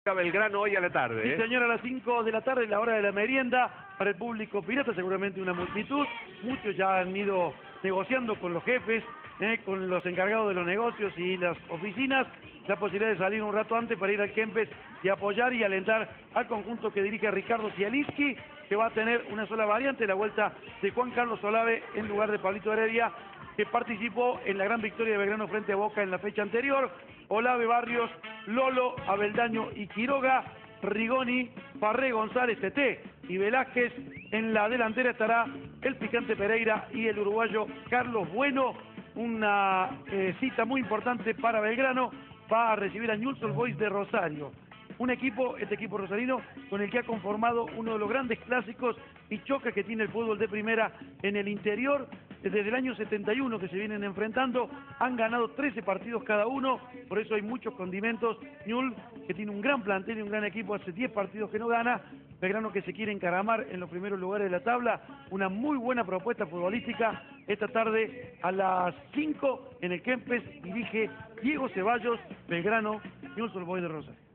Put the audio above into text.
Belgrano hoy a la tarde. Sí, señor, a las 5 de la tarde, la hora de la merienda, para el público pirata, seguramente una multitud. Muchos ya han ido negociando con los jefes, con los encargados de los negocios y las oficinas, la posibilidad de salir un rato antes para ir al Kempes y apoyar y alentar al conjunto que dirige Ricardo Cialiski, que va a tener una sola variante, la vuelta de Juan Carlos Olave en lugar de Pablito Heredia, que participó en la gran victoria de Belgrano frente a Boca en la fecha anterior. Olave, Barrios, Lolo, Abeldaño y Quiroga, Rigoni, Farré, González, Teté y Velázquez. En la delantera estará el Picante Pereira y el uruguayo Carlos Bueno. Una cita muy importante para Belgrano. Va a recibir a Newell's Old Boys de Rosario. Un equipo, este equipo rosarino, con el que ha conformado uno de los grandes clásicos y choques que tiene el fútbol de primera en el interior. Desde el año 71 que se vienen enfrentando, han ganado 13 partidos cada uno, por eso hay muchos condimentos. Newell's, que tiene un gran plantel y un gran equipo, hace 10 partidos que no gana. Belgrano, que se quiere encaramar en los primeros lugares de la tabla. Una muy buena propuesta futbolística esta tarde a las 5 en el Kempes. Dirige Diego Ceballos, Belgrano, Newell's Old Boys de Rosario.